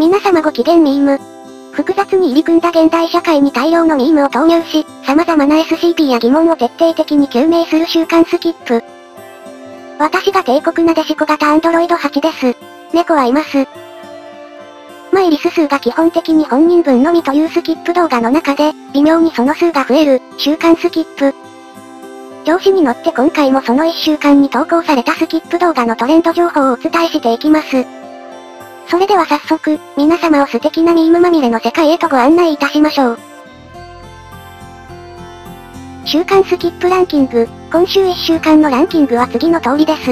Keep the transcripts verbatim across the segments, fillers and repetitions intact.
皆様ご機嫌ミーム。複雑に入り組んだ現代社会に大量のミームを投入し、様々な エスシーピー や疑問を徹底的に究明する週刊スキップ。私が帝国なでしこ型アンドロイドはちです。猫はいます。マイリス数が基本的に本人分のみというスキップ動画の中で、微妙にその数が増える、週刊スキップ。調子に乗って今回もそのいっしゅうかんに投稿されたスキップ動画のトレンド情報をお伝えしていきます。それでは早速、皆様を素敵なミームまみれの世界へとご案内いたしましょう。週刊スキップランキング、今週いっしゅうかんのランキングは次の通りです。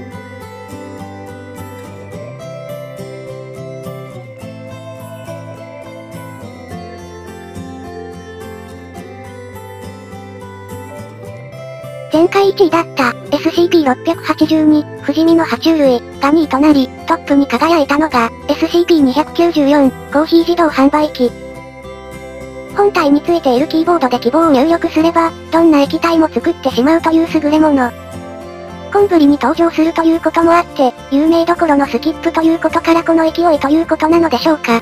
前回いちいだった エスシーピーろっぴゃくはちじゅうに、不死身の爬虫類がにいとなり、トップに輝いたのが エスシーピーにひゃくきゅうじゅうよん、コーヒー自動販売機。本体についているキーボードで希望を入力すれば、どんな液体も作ってしまうという優れもの。コンブリに登場するということもあって、有名どころのスキップということからこの勢いということなのでしょうか。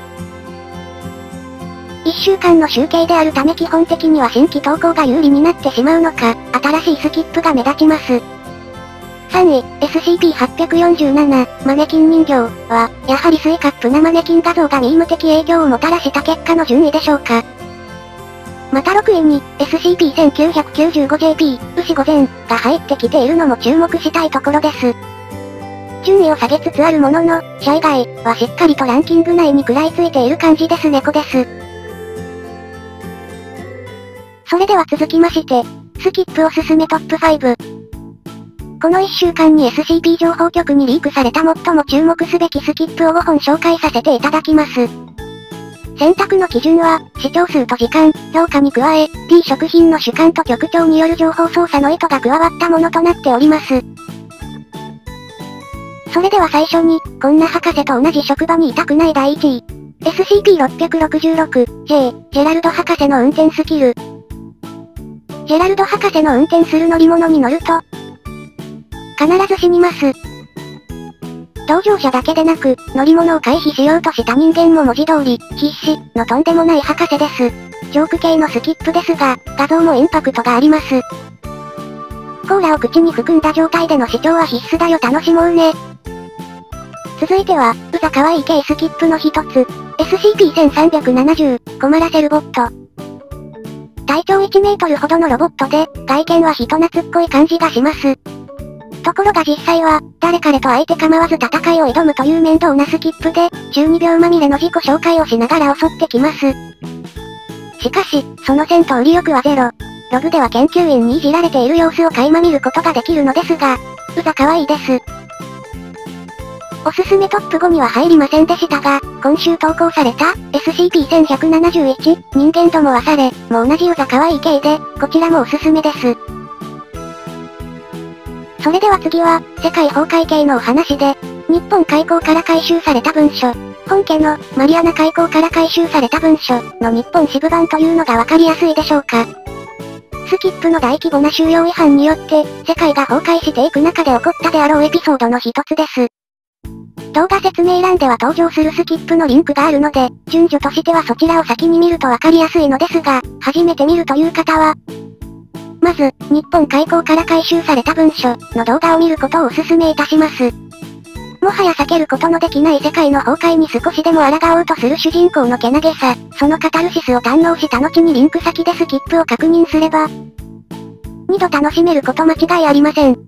いっしゅうかんの集計であるため基本的には新規投稿が有利になってしまうのか、新しいスキップが目立ちます。さんい、エスシーピーはちよんなな、マネキン人形は、やはりスイカップなマネキン画像がミーム的影響をもたらした結果の順位でしょうか。またろくいに、エスシーピーせんきゅうひゃくきゅうじゅうごジェーピー、牛御前が入ってきているのも注目したいところです。順位を下げつつあるものの、社以外はしっかりとランキング内に食らいついている感じです猫です。それでは続きまして、スキップおすすめトップご。このいっしゅうかんに エスシーピー 情報局にリークされた最も注目すべきスキップをごほん紹介させていただきます。選択の基準は、視聴数と時間、評価に加え、D 食品の主観と局長による情報操作の意図が加わったものとなっております。それでは最初に、こんな博士と同じ職場にいたくないだいいちい。エスシーピーろっぴゃくろくじゅうろく、ジェイ、ジェラルド博士の運転スキル。ジェラルド博士の運転する乗り物に乗ると、必ず死にます。同乗者だけでなく、乗り物を回避しようとした人間も文字通り、必死、のとんでもない博士です。ジョーク系のスキップですが、画像もインパクトがあります。コーラを口に含んだ状態での視聴は必須だよ楽しもうね。続いては、うざかわいい系スキップの一つ、エスシーピーせんさんびゃくななじゅう、困らせるボット。体長いちメートルほどのロボットで、外見は人懐っこい感じがします。ところが実際は、誰彼と相手構わず戦いを挑むという面倒なスキップで、じゅうにびょうまみれの自己紹介をしながら襲ってきます。しかし、その戦闘意欲はゼロ。ログでは研究員にいじられている様子を垣間見ることができるのですが、うざかわいいです。おすすめトップごには入りませんでしたが、今週投稿された エスシーピーせんひゃくななじゅういち、人間どもはされ、も同じうざかわいい系で、こちらもおすすめです。それでは次は、世界崩壊系のお話で、日本海溝から回収された文書。本家の、マリアナ海溝から回収された文書の日本支部版というのがわかりやすいでしょうか。スキップの大規模な収容違反によって、世界が崩壊していく中で起こったであろうエピソードの一つです。動画説明欄では登場するスキップのリンクがあるので、順序としてはそちらを先に見るとわかりやすいのですが、初めて見るという方は、まず、日本海溝から回収された文書の動画を見ることをお勧めいたします。もはや避けることのできない世界の崩壊に少しでも抗おうとする主人公のけなげさ、そのカタルシスを堪能した後にリンク先でスキップを確認すれば、二度楽しめること間違いありません。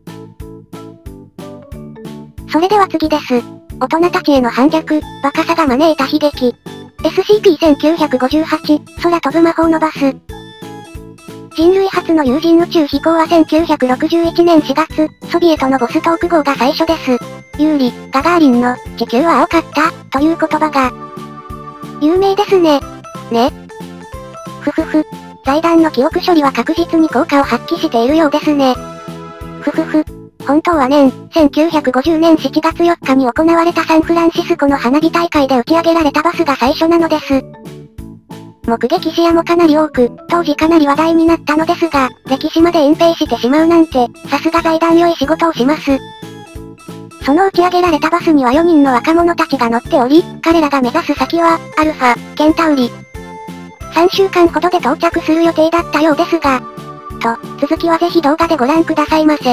それでは次です。大人たちへの反逆、バカさが招いた悲劇。エスシーピーせんきゅうひゃくごじゅうはち、空飛ぶ魔法のバス。人類初の有人宇宙飛行はせんきゅうひゃくろくじゅういちねんしがつ、ソビエトのボストーク号が最初です。ユーリ・ガガーリンの、地球は青かった、という言葉が、有名ですね。ね。ふふふ。財団の記憶処理は確実に効果を発揮しているようですね。ふふふ。本当は年、せんきゅうひゃくごじゅうねんしちがつよっかに行われたサンフランシスコの花火大会で打ち上げられたバスが最初なのです。目撃者もかなり多く、当時かなり話題になったのですが、歴史まで隠蔽してしまうなんて、さすが財団良い仕事をします。 その打ち上げられたバスにはよにんの若者たちが乗っており、彼らが目指す先は、アルファ、ケンタウリ。さんしゅうかんほどで到着する予定だったようですが。と、続きはぜひ動画でご覧くださいませ。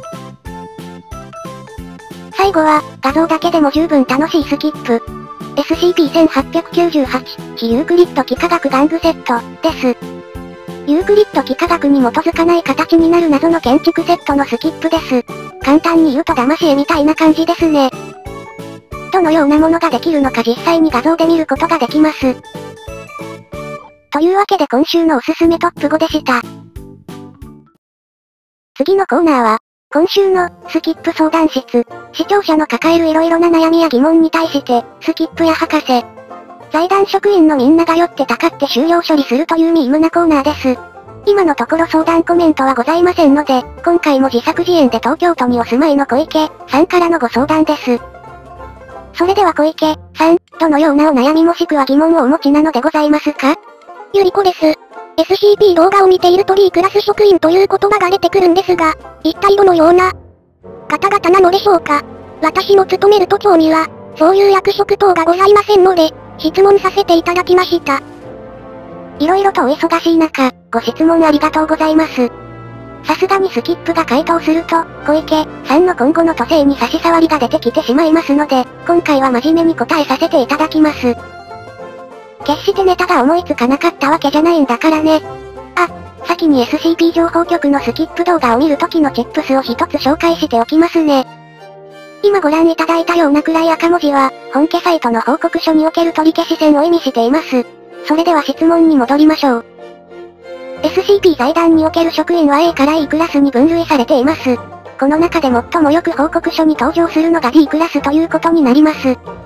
最後は、画像だけでも十分楽しいスキップ。エスシーピーせんはっぴゃくきゅうじゅうはち、非ユークリッド幾何学玩具セット、です。ユークリッド幾何学に基づかない形になる謎の建築セットのスキップです。簡単に言うと騙し絵みたいな感じですね。どのようなものができるのか実際に画像で見ることができます。というわけで今週のおすすめトップごでした。次のコーナーは、今週の、スキップ相談室。視聴者の抱える色々な悩みや疑問に対して、スキップや博士。財団職員のみんなが寄ってたかって終了処理するというミームなコーナーです。今のところ相談コメントはございませんので、今回も自作自演で東京都にお住まいの小池さんからのご相談です。それでは小池さん、どのようなお悩みもしくは疑問をお持ちなのでございますか？ ゆりこです。エスシーピー 動画を見ていると D クラス職員という言葉が出てくるんですが、一体どのような方々なのでしょうか？私も勤める都庁には、そういう役職等がございませんので、質問させていただきました。 いろいろとお忙しい中、ご質問ありがとうございます。さすがにスキップが回答すると、小池さんの今後の都政に差し障りが出てきてしまいますので、今回は真面目に答えさせていただきます。決してネタが思いつかなかったわけじゃないんだからね。あ、先に エスシーピー 情報局のスキップ動画を見るときのチップスを一つ紹介しておきますね。今ご覧いただいたような暗い赤文字は、本家サイトの報告書における取り消し線を意味しています。それでは質問に戻りましょう。エスシーピー 財団における職員は A から E クラスに分類されています。この中で最もよく報告書に登場するのが D クラスということになります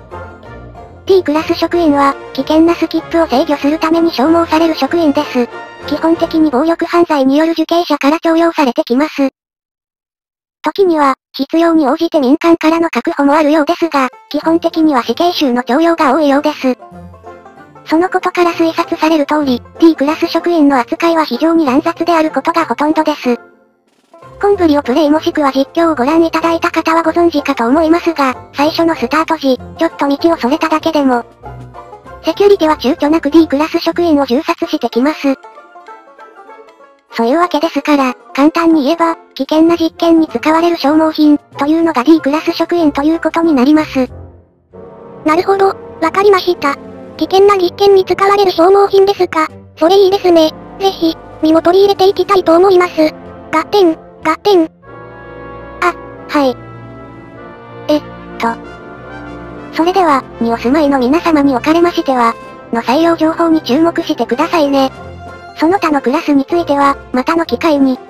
。D クラス職員は、危険なスキップを制御するために消耗される職員です。基本的に暴力犯罪による受刑者から徴用されてきます。時には、必要に応じて民間からの確保もあるようですが、基本的には死刑囚の徴用が多いようです。そのことから推察される通り、D クラス職員の扱いは非常に乱雑であることがほとんどです。コンブリをプレイもしくは実況をご覧いただいた方はご存知かと思いますが、最初のスタート時、ちょっと道をそれただけでも、セキュリティは躊躇なく D クラス職員を銃殺してきます。そういうわけですから、簡単に言えば、危険な実験に使われる消耗品、というのが D クラス職員ということになります。 なるほど、わかりました。危険な実験に使われる消耗品ですか。それいいですね。ぜひ、身も取り入れていきたいと思います。合点、合点。 あ、はい。えっと。それでは、にお住まいの皆様におかれましては、の採用情報に注目してくださいね。その他のクラスについては、またの機会に。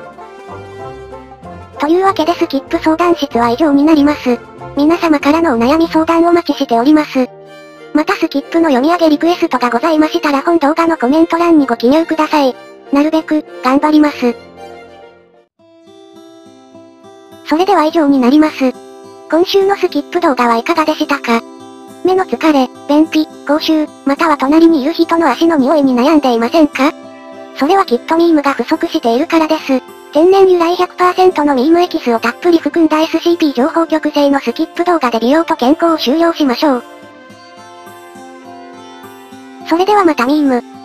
というわけでスキップ相談室は以上になります。皆様からのお悩み相談をお待ちしております。またスキップの読み上げリクエストがございましたら本動画のコメント欄にご記入ください。なるべく、頑張ります。それでは以上になります。今週のスキップ動画はいかがでしたか？目の疲れ、便秘、口臭、または隣にいる人の足の匂いに悩んでいませんか？それはきっとミームが不足しているからです。天然由来 ひゃくパーセント のミームエキスをたっぷり含んだ エスシーピー 情報局製のスキップ動画で美容と健康を終了しましょう。それではまたミーム。